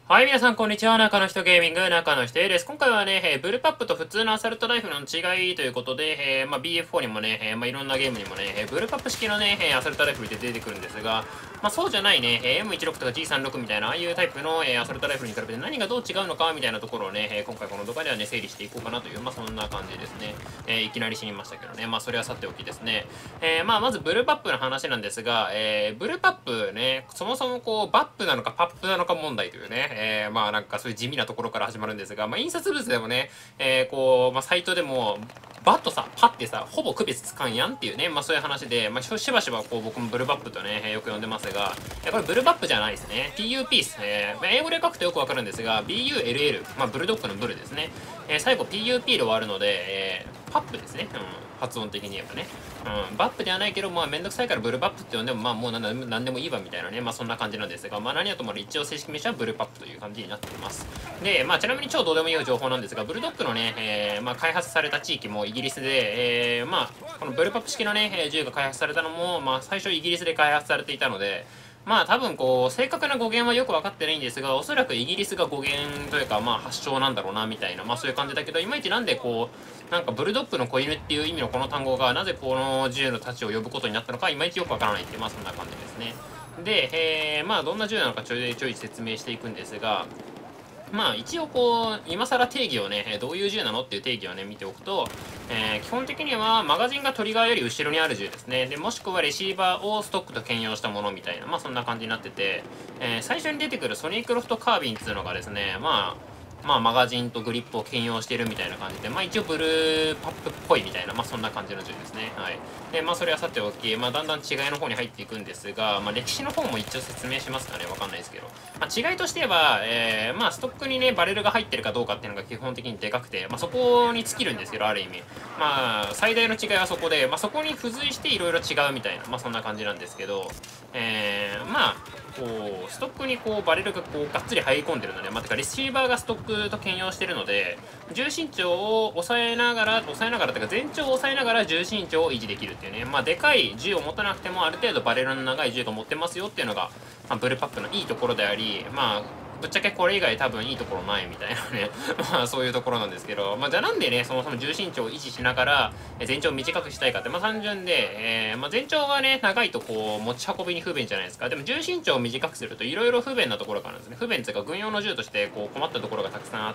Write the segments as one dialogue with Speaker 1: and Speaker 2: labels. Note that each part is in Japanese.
Speaker 1: はい、皆さん、こんにちは。中の人ゲーミング、中の人 A です。今回はね、ブルーパップと普通のアサルトライフルの違いということで、BF4 にもね、いろんなゲームにもね、ブルーパップ式のね、アサルトライフルで出てくるんですが、そうじゃないね、M16 とか G36 みたいな、ああいうタイプの、アサルトライフルに比べて何がどう違うのか、みたいなところをね、今回この動画ではね、整理していこうかなという、そんな感じですね。いきなり死にましたけどね。それはさておきですね。まずブルーパップの話なんですが、ブルーパップね、そもそもこう、バップなのかパップなのか問題というね、なんかそういう地味なところから始まるんですが、印刷物でもね、サイトでも、バッとさ、パッてさ、ほぼ区別つかんやんっていうね、そういう話で、しばしばこう僕もブルバップとね、よく呼んでますが、これブルバップじゃないですね。PUP です。英語で書くとよくわかるんですが、BULL、ブルドッグのブルですね。最後 PUP で終わるので、パップですね。発音的に言えばね。バップではないけど、めんどくさいからブルバップって呼んでも、もうなんでもいいわみたいなね、そんな感じなんですが、何はともあれ一応正式名称はブルパップという感じになっています。で、ちなみに超どうでもいい情報なんですが、ブルドッグのね、開発された地域もイギリスで、このブルパップ式のね、銃が開発されたのも、最初イギリスで開発されていたので、多分こう、正確な語源はよく分かってないんですが、おそらくイギリスが語源というか、発祥なんだろうな、みたいな、そういう感じだけど、いまいちなんでこう、なんかブルドッグの子犬っていう意味のこの単語が、なぜこの銃の太刀を呼ぶことになったのか、いまいちよく分からないっていう、そんな感じですね。で、どんな銃なのかちょいちょい説明していくんですが、一応こう、今更定義をね、どういう銃なのっていう定義をね、見ておくと、基本的にはマガジンがトリガーより後ろにある銃ですね。で、もしくはレシーバーをストックと兼用したものみたいな、そんな感じになってて、最初に出てくるソニークロフトカービンっていうのがですね、マガジンとグリップを兼用しているみたいな感じで、一応ブルーパップっぽいみたいな、そんな感じの銃ですね。はい。で、それはさておき、だんだん違いの方に入っていくんですが、歴史の方も一応説明しますかね。わかんないですけど。違いとしては、ストックにね、バレルが入ってるかどうかっていうのが基本的にでかくて、そこに尽きるんですけど、ある意味。最大の違いはそこで、そこに付随していろいろ違うみたいな、そんな感じなんですけど、こう、ストックにこう、バレルがこう、がっつり入り込んでるので、てか、レシーバーがストックと兼用してるので、重心長を抑えながらっていうか、全長を抑えながら重心長を維持できるっていうね、でかい銃を持たなくても、ある程度バレルの長い銃が持ってますよっていうのが、ブルーパックのいいところであり、ぶっちゃけこれ以外多分いいところないみたいなねそういうところなんですけど、じゃあなんでね、そもそも重心長を維持しながら、全長を短くしたいかって、単純で、全長がね、長いとこう、持ち運びに不便じゃないですか。でも重心長を短くすると、いろいろ不便なところがあるんですね。不便っていうか、軍用の銃として、こう、困ったところがたくさんあって、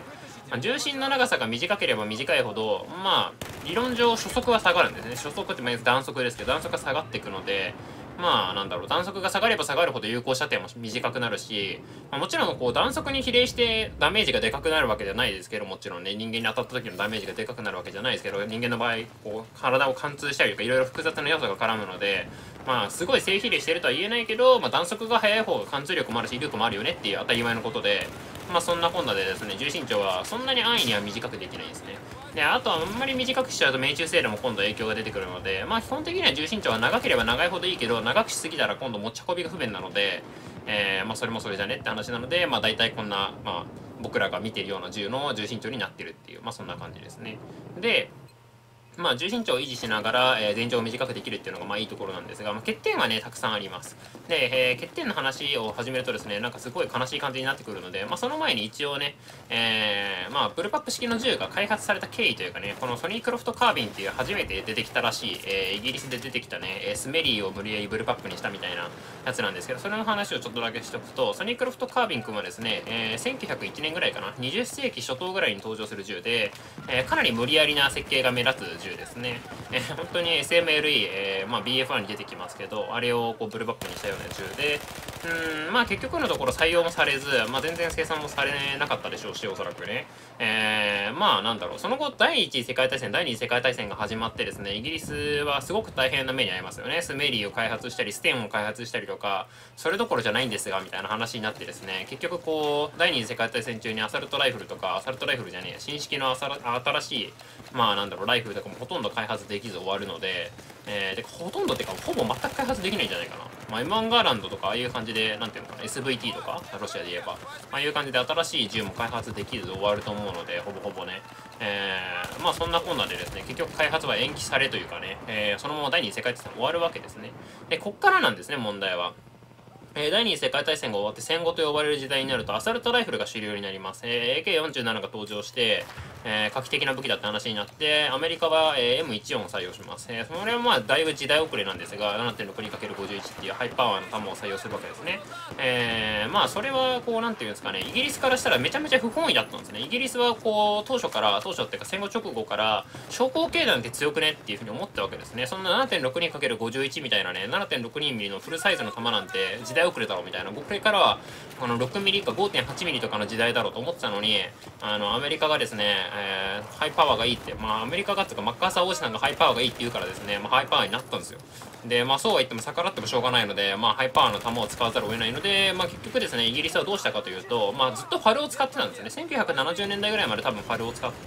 Speaker 1: 重心の長さが短ければ短いほど、理論上初速は下がるんですね。初速って弾速ですけど、弾速が下がっていくので、弾速が下がれば下がるほど有効射程も短くなるし、もちろんこう弾速に比例してダメージがでかくなるわけじゃないですけど、もちろんね、人間に当たった時のダメージがでかくなるわけじゃないですけど、人間の場合、こう、体を貫通したりとか、いろいろ複雑な要素が絡むので、すごい正比例してるとは言えないけど、弾速が速い方が貫通力もあるし、威力もあるよねっていう当たり前のことで、そんなこんなでですね、重心長はそんなに安易には短くできないですね。で、あとはあんまり短くしちゃうと命中精度も今度影響が出てくるので、基本的には重心長は長ければ長いほどいいけど、長くしすぎたら今度持ち運びが不便なので、それもそれじゃねって話なので、大体こんな、僕らが見ているような銃の重心長になってるっていう、そんな感じですね。で、重心長を維持しながら、全長を短くできるっていうのがいいところなんですが、欠点はね、たくさんあります。で、欠点の話を始めるとですね、なんかすごい悲しい感じになってくるので、その前に一応ね、ブルパップ式の銃が開発された経緯というかね、このソニークロフトカービンっていう初めて出てきたらしい、イギリスで出てきたね、スメリーを無理やりブルパップにしたみたいなやつなんですけど、それの話をちょっとだけしておくと、ソニークロフトカービン君はですね、1901年ぐらいかな、20世紀初頭ぐらいに登場する銃で、かなり無理やりな設計が目立つ銃ですね。本当に SMLE、BF1 に出てきますけど、あれをこうブルバップにしたような銃で、結局のところ採用もされず、全然生産もされなかったでしょうし、おそらくね。その後、第一次世界大戦、第二次世界大戦が始まってですね、イギリスはすごく大変な目に遭いますよね。スメリーを開発したり、ステンを開発したりとか、それどころじゃないんですが、みたいな話になってですね、結局こう、第二次世界大戦中にアサルトライフルとか、アサルトライフルじゃねえや、新式の新しい、ライフルとかもほとんど開発できず終わるので、で、ほとんどってか、ほぼ全く開発できないんじゃないかな。M1 ガーランドとか、ああいう感じで、なんていうのかな、SVT とか、ロシアで言えば、ああいう感じで新しい銃も開発できず終わると思うので、ほぼほぼね。そんなこんなでですね、結局開発は延期されというかね、そのまま第二次世界大戦終わるわけですね。で、こっからなんですね、問題は。 第二次世界大戦が終わって戦後と呼ばれる時代になるとアサルトライフルが主流になります。AK47 が登場して、画期的な武器だって話になって、アメリカは、M14 を採用します。それはまあだいぶ時代遅れなんですが、7.62×51 っていうハイパワーの弾を採用するわけですね。まあそれはこうなんていうんですかね、イギリスからしたらめちゃめちゃ不本意だったんですね。イギリスはこう当初っていうか戦後直後から将校系弾って強くねっていうふうに思ったわけですね。そんな 7.62×51 みたいなね、7.62ミリのフルサイズの弾なんて時代遅れだろうみたいな、これからはこの6ミリか 5.8 ミリとかの時代だろうと思ってたのに、アメリカがですね、ハイパワーがいいって、まあアメリカがっていうかマッカーサー王子さんがハイパワーがいいって言うからですね、まあハイパワーになったんですよ。で、まあそうは言っても逆らってもしょうがないので、まあハイパワーの弾を使わざるを得ないので、まあ結局ですね、イギリスはどうしたかというと、まあずっとファルを使ってたんですよね。1970年代ぐらいまで多分ファルを使って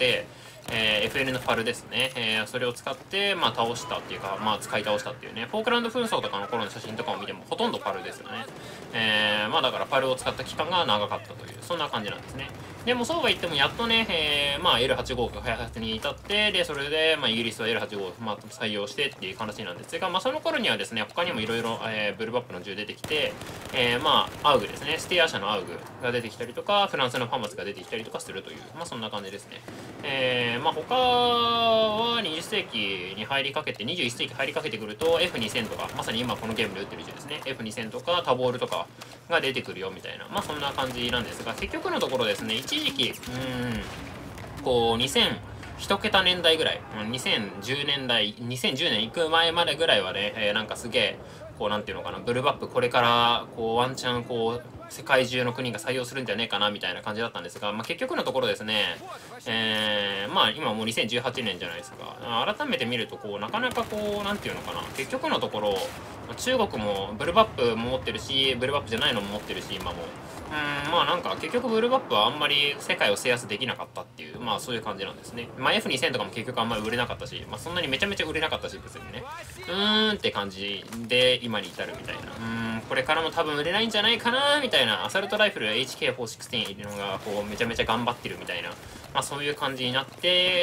Speaker 1: 、FN のファルですね、それを使って、まあ、倒したっていうか、まあ、使い倒したっていうね、フォークランド紛争とかの頃の写真とかを見てもほとんどファルですよね。まあ、だからファルを使った期間が長かったという、そんな感じなんですね。でもそうは言ってもやっとね、まあ L85 が開発に至って、で、それで、まあイギリスは L85 を、まあ、採用してっていう話なんですが、まあその頃にはですね、他にもいろいろ、ブルバップの銃出てきて、まあ、アウグですね、スティア社のアウグが出てきたりとか、フランスのファマスが出てきたりとかするという、まあそんな感じですね。まあ他は20世紀に入りかけて、21世紀入りかけてくると F2000 とか、まさに今このゲームで撃ってる銃ですね、F2000 とかタボールとかが出てくるよみたいな、まあそんな感じなんですが、結局のところですね、一時期、こう、1桁年代ぐらい、2010年代、2010年行く前までぐらいはね、なんかすげえ、こう、なんていうのかな、ブルバップこれから、こう、ワンチャン、こう、世界中の国が採用するんじゃねえかな、みたいな感じだったんですが、まあ、結局のところですね、まあ、今もう2018年じゃないですか。改めて見ると、こう、なかなかこう、なんていうのかな、結局のところ、中国もブルバップも持ってるし、ブルバップじゃないのも持ってるし、今も。まあなんか結局ブルーバップはあんまり世界を制圧できなかったっていう、まあそういう感じなんですね。まあ F2000 とかも結局あんまり売れなかったし、まあそんなにめちゃめちゃ売れなかったし、別にね。って感じで今に至るみたいな。これからも多分売れないんじゃないかなみたいな。アサルトライフル HK416 のがこうめちゃめちゃ頑張ってるみたいな。まあそういう感じになって、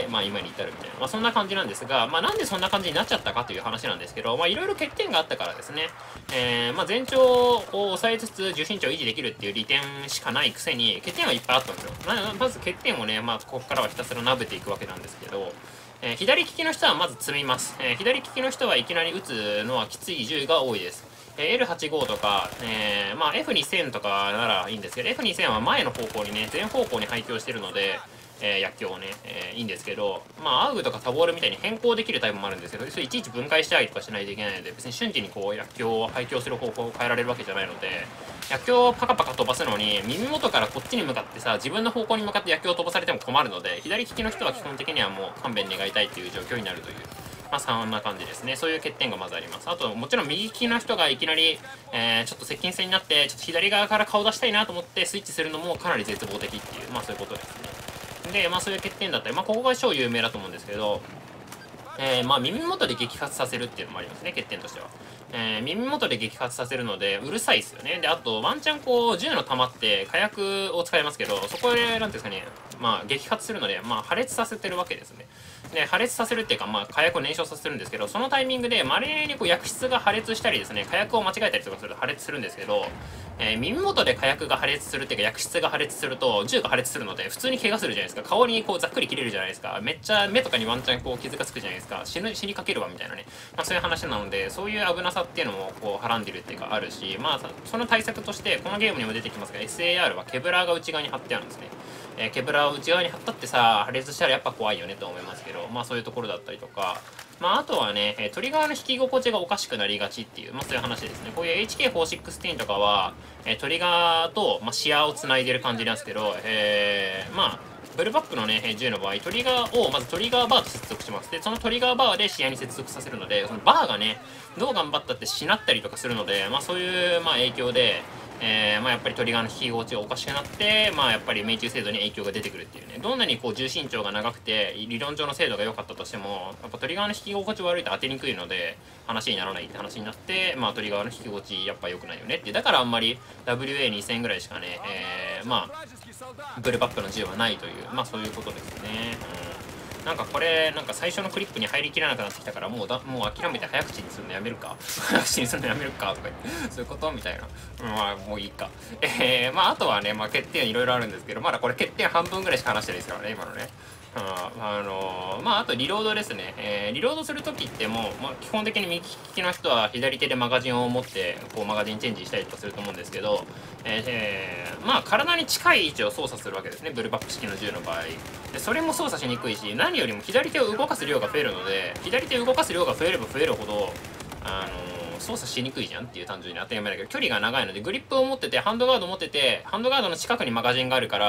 Speaker 1: まあ今に至るみたいな。まあそんな感じなんですが、まあなんでそんな感じになっちゃったかという話なんですけど、まあいろいろ欠点があったからですね。まあ全長を抑えつつ重心長を維持できるっていう利点しかないくせに、欠点はいっぱいあったんですよ。まず欠点をね、まあここからはひたすら舐めていくわけなんですけど、左利きの人はまず積みます。左利きの人はいきなり撃つのはきつい銃が多いです。L85 とか、まあ F2000 とかならいいんですけど、F2000 は前の方向にね、全方向に配給してるので、薬莢をね、いいんですけど、まあ、アウグとかタボールみたいに変更できるタイプもあるんですけど、それいちいち分解したりとかしないといけないので、別に瞬時にこう薬莢を配給する方法を変えられるわけじゃないので、薬莢をパカパカ飛ばすのに、耳元からこっちに向かってさ、自分の方向に向かって薬莢を飛ばされても困るので、左利きの人は基本的にはもう勘弁願いたいっていう状況になるという。まあ、そんな感じですね。そういう欠点がまずあります。あと、もちろん右利きの人がいきなり、ちょっと接近戦になって、ちょっと左側から顔出したいなと思ってスイッチするのもかなり絶望的っていう、まあそういうことですね。で、まあそういう欠点だったり、まあここが超有名だと思うんですけど、まあ耳元で撃発させるっていうのもありますね、欠点としては。耳元で撃発させるので、うるさいですよね。で、あと、ワンチャンこう、銃の弾って火薬を使いますけど、そこで、なんていうんですかね、まあ、撃発するので、まあ、破裂させてるわけですね。で、破裂させるっていうか、まあ、火薬を燃焼させるんですけど、そのタイミングで、稀にこう、薬質が破裂したりですね、火薬を間違えたりとかすると破裂するんですけど、耳元で火薬が破裂するっていうか、薬質が破裂すると、銃が破裂するので、普通に怪我するじゃないですか。顔にこう、ざっくり切れるじゃないですか。めっちゃ目とかにワンチャンこう、傷がつくじゃないですか。死にかけるわ、みたいなね。まあ、そういう話なので、そういう危なさっていうのも、こう、はらんでるっていうか、あるし、まあ、その対策として、このゲームにも出てきますが、SAR はケブラーが内側に貼ってあるんですね。ケブラーを内側に貼ったってさ、破裂したらやっぱ怖いよねと思いますけど、まあそういうところだったりとか、まああとはね、トリガーの引き心地がおかしくなりがちっていう、まあそういう話ですね。こういう HK416 とかは、トリガーと、まあ、視野を繋いでる感じなんですけど、まあ、ブルバックのね、銃の場合、トリガーをまずトリガーバーと接続します。で、そのトリガーバーで視野に接続させるので、そのバーがね、どう頑張ったってしなったりとかするので、まあそういう、まあ影響で、まあやっぱりトリガーの引き心地がおかしくなって、まあやっぱり命中精度に影響が出てくるっていうね。どんなにこう重心長が長くて、理論上の精度が良かったとしても、やっぱトリガーの引き心地悪いと当てにくいので、話にならないって話になって、まあトリガーの引き心地やっぱ良くないよねって。だからあんまり WA2000 ぐらいしかね、まあ、ブルバックの銃はないという、まあそういうことですね。 なんかこれ、なんか最初のクリップに入りきらなくなってきたから、もう諦めて早口にするのやめるか早口にするのやめるかとか言って、そういうことみたいな。まあ、もういいか。まあ、あとはね、まあ、欠点いろいろあるんですけど、まだこれ欠点半分ぐらいしか話してないですからね、今のね。まあ、あとリロードですね。リロードするときってもう、まあ、基本的に右利きの人は左手でマガジンを持って、こう、マガジンチェンジしたりとかすると思うんですけど、まあ、体に近い位置を操作するわけですね、ブルバップ式の銃の場合。で、それも操作しにくいし、何よりも左手を動かす量が増えるので、左手を動かす量が増えれば増えるほど、操作しにくいじゃんっていう単純に当たり前だけど、距離が長いので、グリップを持ってて、ハンドガード持ってて、ハンドガードの近くにマガジンがあるから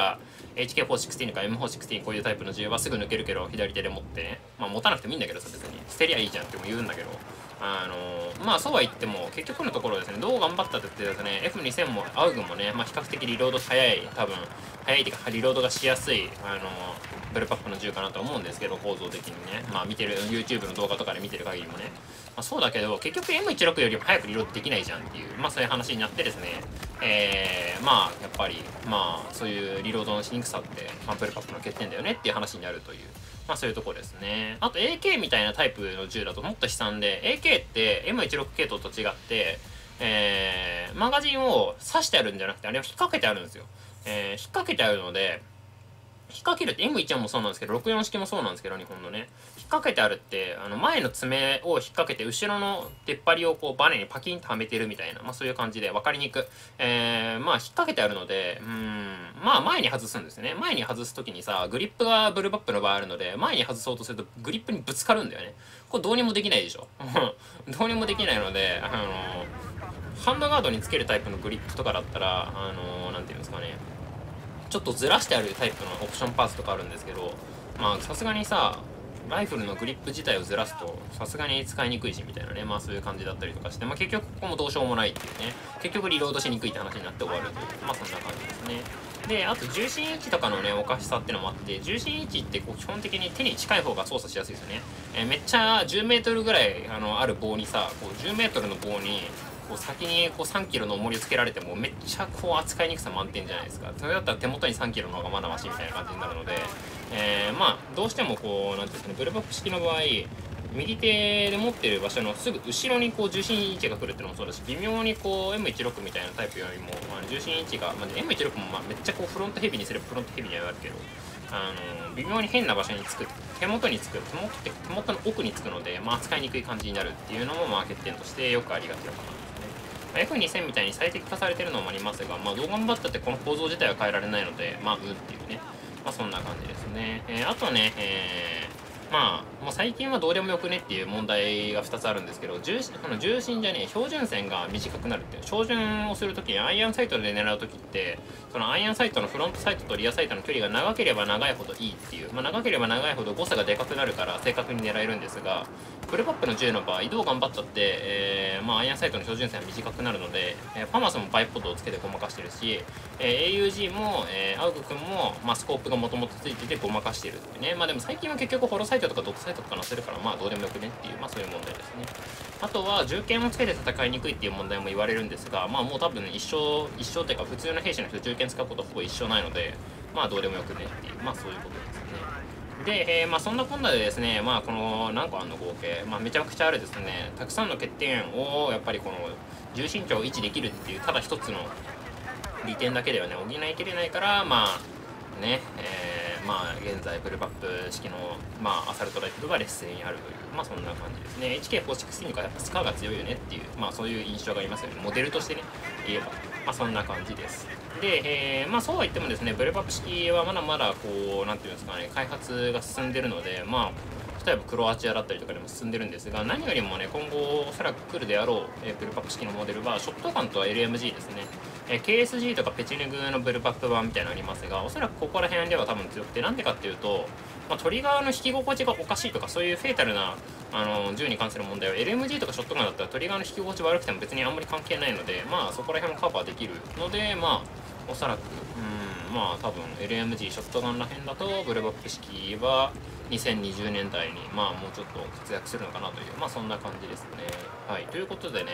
Speaker 1: 、HK416 とか M416 こういうタイプの銃はすぐ抜けるけど、左手で持ってね。まあ持たなくてもいいんだけどさ、別に。捨てりゃいいじゃんっても言うんだけど。まあそうは言っても、結局のところですね、どう頑張ったって言ってですね、F2000 もアウグもね、まあ比較的リロード早い、多分、早いっていうか、リロードがしやすい、ブルパップの銃かなと思うんですけど、構造的にね。まあ見てる、YouTube の動画とかで見てる限りもね。まあそうだけど、結局 M16 よりも早くリロードできないじゃんっていう、まあそういう話になってですね、まあやっぱり、まあそういうリロードのしにくさって、まあブルパップの欠点だよねっていう話になるという。まあそういうところですね。あと AK みたいなタイプの銃だともっと悲惨で、AK って M16 系統と違って、マガジンを刺してあるんじゃなくて、あれを引っ掛けてあるんですよ。引っ掛けてあるので、引っ掛けるって M1 もそうなんですけど、64式もそうなんですけど、日本のね。引っ掛けてあるって、前の爪を引っ掛けて、後ろの出っ張りをこうバネにパキンとはめてるみたいな、まあそういう感じで分かりにく。まあ引っ掛けてあるので、まあ前に外すんですね。前に外すときにさ、グリップがブルバップの場合あるので、前に外そうとするとグリップにぶつかるんだよね。これどうにもできないでしょ。どうにもできないので、ハンドガードにつけるタイプのグリップとかだったら、なんていうんですかね。ちょっとずらしてあるタイプのオプションパーツとかあるんですけど、まあさすがにさ、ライフルのグリップ自体をずらすとさすがに使いにくいしみたいなね、まあそういう感じだったりとかして、まあ結局ここもどうしようもないっていうね、結局リロードしにくいって話になって終わるという、まあそんな感じですね。で、あと重心位置とかのね、おかしさってのもあって、重心位置ってこう基本的に手に近い方が操作しやすいですよね。めっちゃ10メートルぐらいある棒にさ、こう10メートルの棒にこう先にこう3キロの重りをつけられてもめっちゃこう扱いにくさ満点じゃないですか。それだったら手元に3キロの方がまだマシみたいな感じになるので、まあどうしてもこうなんていうんですかね、ブルバップ式の場合右手で持ってる場所のすぐ後ろにこう重心位置が来るっていうのもそうだし、微妙にこう M16 みたいなタイプよりも、重心位置が、M16 もめっちゃこうフロントヘビーにすればフロントヘビーにはなるけど、微妙に変な場所につく、手元につく、手元の奥につくので、まあ扱いにくい感じになるっていうのもまあ欠点としてよくありがちなかな。F2000 みたいに最適化されてるのもありますが、まあどう頑張ったってこの構造自体は変えられないので、まあっていうね。まあそんな感じですね。あとね、まあ、もう最近はどうでもよくねっていう問題が2つあるんですけど、重心じゃねえ、標準線が短くなるっていう。標準をするときにアイアンサイトで狙うときって、そのアイアンサイトのフロントサイトとリアサイトの距離が長ければ長いほどいいっていう。まあ長ければ長いほど誤差がでかくなるから正確に狙えるんですが、ブルパップの銃の場合、どう頑張ったって、まあアイアンサイトの標準線は短くなるので、ファマスもバイポッドをつけてごまかしてるし、AUG も、アウグ君も、まあ、スコープがもともとついててごまかしてるってね。まあでも最近は結局ホロサイトとかドットサイトとか載せるから、まあどうでもよくねっていう、まあそういう問題ですね。あとは銃剣をつけて戦いにくいっていう問題も言われるんですが、まあもう多分一生っていうか普通の兵士の人銃剣使うことほぼ一緒ないので、まあどうでもよくねっていう、まあそういうことですね。で、まあそんなこんなでですね、まあこの何個あるの合計、まあめちゃくちゃあるですね、たくさんの欠点をやっぱりこの重心長を維持できるっていう、ただ一つの利点だけではね、補いきれないから、まあね、まあ現在ブルバップ式の、まあ、アサルトライフルが劣勢にあるという、まあそんな感じですね。HK416 はやっぱスカーが強いよねっていう、まあそういう印象がありますよね。モデルとしてね、言えば。まあそんな感じです。で、まあそうは言ってもですね、ブルバップ式はまだまだこう、なんていうんですかね、開発が進んでるので、まあ、例えばクロアチアだったりとかでも進んでるんですが、何よりもね、今後おそらく来るであろう、ブルバップ式のモデルは、ショットガンと LMG ですね。KSG とかペチネグのブルバップ版みたいなのありますが、おそらくここら辺では多分強くて、なんでかっていうと、まあ、トリガーの引き心地がおかしいとか、そういうフェイタルな銃に関する問題は LMG とかショットガンだったらトリガーの引き心地悪くても別にあんまり関係ないので、まあそこら辺もカバーできるので、まあおそらく、まあ多分 LMG ショットガンら辺だとブルバップ式は2020年代にまあもうちょっと活躍するのかなという、まあそんな感じですね。はい。ということでね、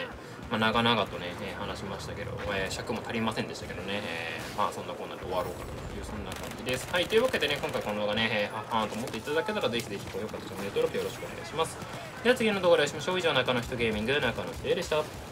Speaker 1: 長々とね、話しましたけど、尺も足りませんでしたけどね、そんなこんなで終わろうかという、そんな感じです。はい、というわけでね、今回この動画ね、ははーんと思っていただけたら、ぜひぜひ高評価とチャンネル登録よろしくお願いします。では次の動画でお会いしましょう。以上、中の人ゲーミング、中の人でした。